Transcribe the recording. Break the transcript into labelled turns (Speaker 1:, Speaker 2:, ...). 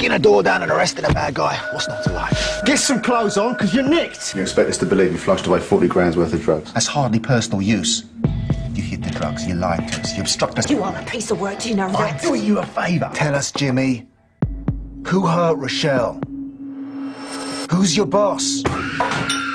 Speaker 1: kicking a door down and arresting a bad guy. What's not to like?
Speaker 2: Get some clothes on, because you're nicked.
Speaker 3: You expect us to believe you flushed away 40 grand's worth of drugs?
Speaker 4: That's hardly personal use. You hid the drugs, you lied to us, you obstructed us.
Speaker 5: You are a piece of work, do you know
Speaker 4: I'm
Speaker 5: that?
Speaker 4: doing you a favour.
Speaker 1: Tell us, Jimmy. Who hurt Rochelle? Who's your boss?